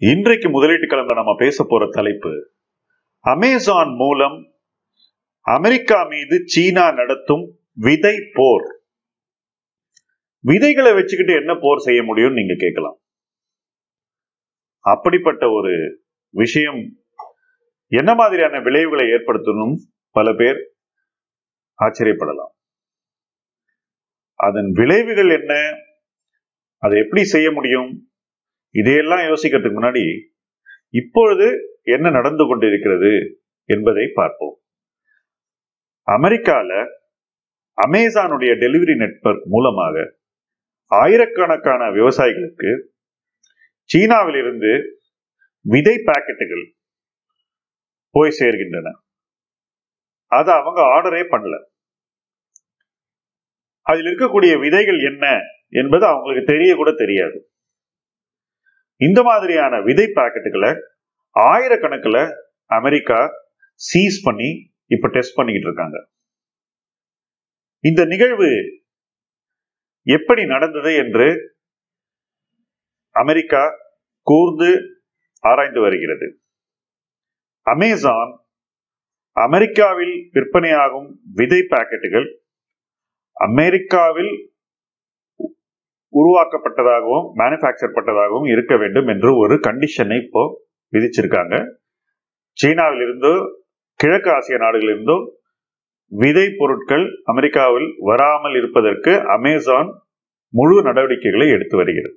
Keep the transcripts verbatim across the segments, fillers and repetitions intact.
இன்றைக்கு முதலீட்டு களம்ல நம்ம பேச போற தலைப்பு, அமேசான் மூலம் அமெரிக்கா மீது சீனா நடத்தும் விதை போர். விதைகளை வச்சுக்கிட்டு என்ன போர் செய்ய முடியும்னு நீங்க கேட்கலாம். அப்படிப்பட்ட ஒரு விஷயம் என்ன மாதிரியான விளைவுகளை ஏற்படுத்தணும் பல பேர் ஆச்சரியப்படலாம். அதன் விளைவுகள் என்ன, அதை எப்படி செய்ய முடியும், இதையெல்லாம் யோசிக்கிறதுக்கு முன்னாடி இப்பொழுது என்ன நடந்து கொண்டிருக்கிறது என்பதை பார்ப்போம். அமெரிக்கால அமேசானுடைய டெலிவரி நெட்வொர்க் மூலமாக ஆயிரக்கணக்கான விவசாயிகளுக்கு சீனாவில் இருந்து விதை பாக்கெட்டுகள் போய் சேர்கின்றன. அதை அவங்க ஆர்டரே பண்ணல. அதில் இருக்கக்கூடிய விதைகள் என்ன என்பது அவங்களுக்கு தெரிய கூட தெரியாது. இந்த மாதிரியான விதை பாக்கெட்டுகளை ஆயிரக்கணக்கில் அமெரிக்கா சீஸ் பண்ணி இப்ப டெஸ்ட் பண்ணிக்கிட்டு இருக்காங்க. இந்த நிகழ்வு எப்படி நடந்தது என்று அமெரிக்கா கூர்ந்து ஆராய்ந்து வருகிறது. அமேசான் அமெரிக்காவில் விற்பனையாகும் விதை பாக்கெட்டுகள் அமெரிக்காவில் உருவாக்கப்பட்டதாகவும் மேனுஃபேக்சர் பட்டதாகவும் இருக்க வேண்டும் என்று ஒரு கண்டிஷனை இப்போ விதிச்சிருக்காங்க. சீனாவில் இருந்தோ கிழக்கு ஆசிய நாடுகளில் இருந்தோ விதை பொருட்கள் அமெரிக்காவில் வராமல் இருப்பதற்கு அமேசான் முழு நடவடிக்கைகளை எடுத்து வருகிறது.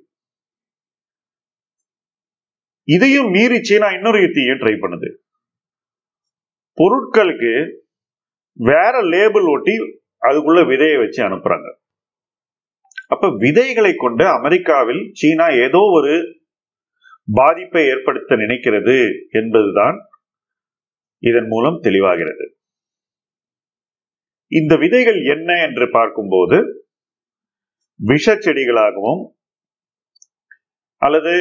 இதையும் மீறி சீனா இன்னொரு யுத்தியை ட்ரை பண்ணுது. பொருட்களுக்கு வேற லேபிள் ஒட்டி அதுக்குள்ள விதையை வச்சு அனுப்புறாங்க. அப்ப விதைகளை கொண்டு அமெரிக்காவில் சீனா ஏதோ ஒரு பாதிப்பை ஏற்படுத்த நினைக்கிறது என்பதுதான் இதன் மூலம் தெளிவாகிறது. இந்த விதைகள் என்ன என்று பார்க்கும்போது விஷ செடிகளாகவும் அல்லது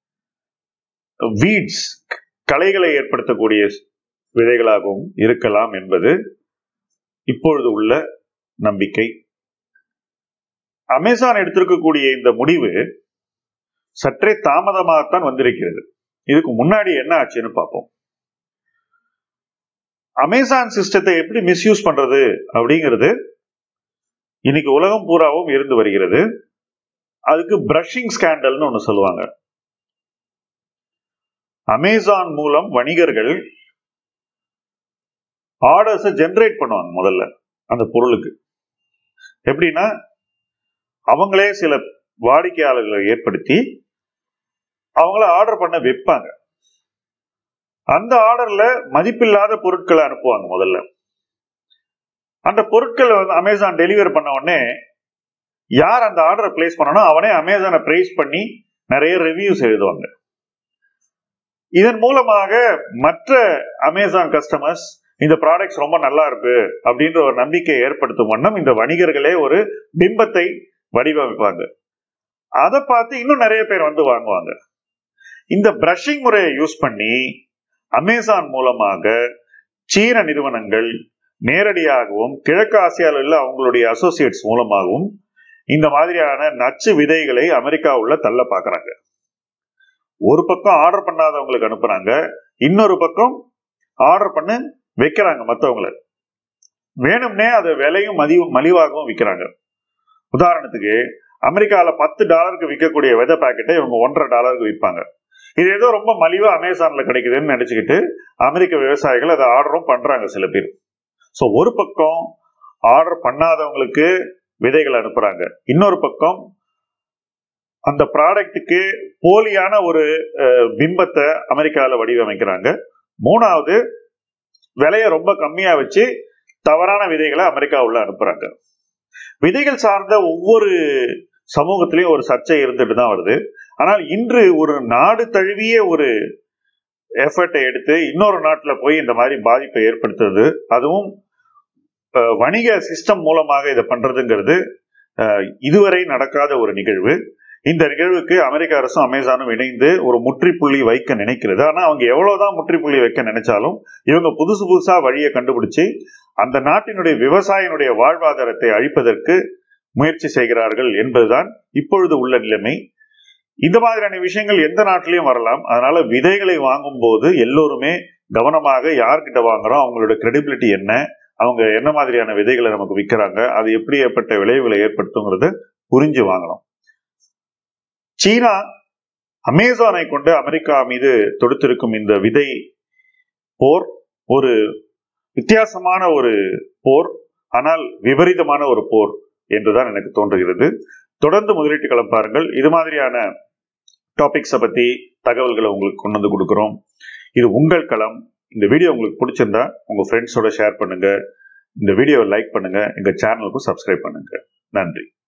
வீட்ஸ் களைகளை ஏற்படுத்தக்கூடிய விதைகளாகவும் இருக்கலாம் என்பது இப்பொழுது உள்ள நம்பிக்கை. அமேசான் எடுத்திருக்கக்கூடிய இந்த முடிவு சற்றே தாமதமாகத்தான் வந்திருக்கிறது. இதுக்கு முன்னாடி என்ன ஆச்சுன்னு பார்ப்போம். அமேசான் சிஸ்டத்தை எப்படி மிஸ்யூஸ் பண்றது அப்படிங்கிறது இன்னைக்கு உலகம் பூராவும் இருந்து வருகிறது. அதுக்கு பிரஷிங் ஸ்கேண்டல்னு ஒண்ணு சொல்லுவாங்க. அமேசான் மூலம் வணிகர்கள் ஆர்டர்ஸை ஜெனரேட் பண்ணுவாங்க. முதல்ல அந்த பொருளுக்கு எப்படின்னா, அவங்களே சில வாடிக்கையாளர்களை ஏற்படுத்தி அவங்கள ஆர்டர் பண்ண வைப்பாங்க. அந்த ஆர்டர்ல மதிப்பில்லாத பொருட்களை அனுப்புவாங்க. முதல்ல அந்த பொருட்களை வந்து அமேசான் டெலிவர் பண்ண உடனே யார் அந்த ஆர்டரை பிளேஸ் பண்ணணும் அவனே அமேசானை பிரைஸ் பண்ணி நிறைய ரிவ்யூஸ் எழுதுவாங்க. இதன் மூலமாக மற்ற அமேசான் கஸ்டமர்ஸ் இந்த ப்ராடக்ட்ஸ் ரொம்ப நல்லா இருக்கு அப்படின்ற ஒரு நம்பிக்கை ஏற்படுத்தும் வண்ணம் இந்த வணிகர்களே ஒரு பிம்பத்தை வடிவமைப்பாங்க. அதை பார்த்து இன்னும் நிறைய பேர் வந்து வாங்குவாங்க. இந்த பிரஷிங் முறையை யூஸ் பண்ணி அமேசான் மூலமாக சீன நிறுவனங்கள் நேரடியாகவும் கிழக்கு ஆசியாவில் உள்ள அவங்களுடைய அசோசியேட்ஸ் மூலமாகவும் இந்த மாதிரியான நச்சு விதைகளை அமெரிக்கா உள்ள தள்ள பாக்குறாங்க. ஒரு பக்கம் ஆர்டர் பண்ணாதவங்களுக்கு அனுப்புறாங்க, இன்னொரு பக்கம் ஆர்டர் பண்ண வைக்கிறாங்க. மற்றவங்களை வேணும்னே அதை விலையும் மதி மலிவாகவும் விற்கிறாங்க. உதாரணத்துக்கு அமெரிக்காவில் பத்து டாலருக்கு விற்கக்கூடிய விதை பாக்கெட்டை இவங்க ஒன்றரை டாலருக்கு விற்பாங்க. இது ஏதோ ரொம்ப மலிவா அமேசான்ல கிடைக்குதுன்னு நினைச்சுக்கிட்டு அமெரிக்க விவசாயிகள் அதை ஆர்டரும் பண்றாங்க சில பேர். ஸோ ஒரு பக்கம் ஆர்டர் பண்ணாதவங்களுக்கு விதைகள் அனுப்புறாங்க, இன்னொரு பக்கம் அந்த ப்ராடக்ட்டுக்கு போலியான ஒரு பிம்பத்தை அமெரிக்காவில் வடிவமைக்கிறாங்க. மூணாவது, விலையை ரொம்ப கம்மியா வச்சு தவறான விதைகளை அமெரிக்கா உள்ள அனுப்புறாங்க. விதைகள் சார்ந்த ஒவ்வொரு சமூகத்திலையும் ஒரு சர்ச்சை இருந்துட்டு தான் வருது. ஆனால் இன்று ஒரு நாடு தழுவிய ஒரு எஃபர்ட்டை எடுத்து இன்னொரு நாட்டில் போய் இந்த மாதிரி பாதிப்பை ஏற்படுத்துறது, அதுவும் வணிக சிஸ்டம் மூலமாக இதை பண்றதுங்கிறது இதுவரை நடக்காத ஒரு நிகழ்வு. இந்த நிகழ்வுக்கு அமெரிக்க அரசும் அமேசானும் இணைந்து ஒரு முற்றுப்புள்ளி வைக்க நினைக்கிறது. ஆனா அவங்க எவ்வளவுதான் முற்றுப்புள்ளி வைக்க நினைச்சாலும் இவங்க புதுசு புதுசா வழியை கண்டுபிடிச்சு அந்த நாட்டினுடைய விவசாயினுடைய வாழ்வாதாரத்தை அழிப்பதற்கு முயற்சி செய்கிறார்கள் என்பதுதான் இப்பொழுது உள்ள நிலைமை. இந்த மாதிரியான விஷயங்கள் எந்த நாட்டிலையும் வரலாம். அதனால விதைகளை வாங்கும் போது எல்லோருமே கவனமாக யார்கிட்ட வாங்குறோம், அவங்களோட கிரெடிபிலிட்டி என்ன, அவங்க என்ன மாதிரியான விதைகளை நமக்கு விற்கிறாங்க, அது எப்படி ஏற்பட்ட விளைவுகளை ஏற்படுத்துங்கிறத புரிஞ்சு வாங்கணும். சீனா அமேசானை கொண்டு அமெரிக்கா மீது தொடுத்திருக்கும் இந்த விதை போர் ஒரு வித்தியாசமான ஒரு போர், ஆனால் விபரீதமான ஒரு போர் என்றுதான் எனக்கு தோன்றுகிறது. தொடர்ந்து முதலீட்டு களம் பாருங்கள். இது மாதிரியான டாபிக்ஸை பத்தி தகவல்களை உங்களுக்கு கொண்டு வந்து கொடுக்கிறோம். இது உங்கள் களம். இந்த வீடியோ உங்களுக்கு பிடிச்சிருந்தா உங்க ஃப்ரெண்ட்ஸோட ஷேர் பண்ணுங்க. இந்த வீடியோவை லைக் பண்ணுங்க. எங்க சேனலுக்கும் சப்ஸ்கிரைப் பண்ணுங்க. நன்றி.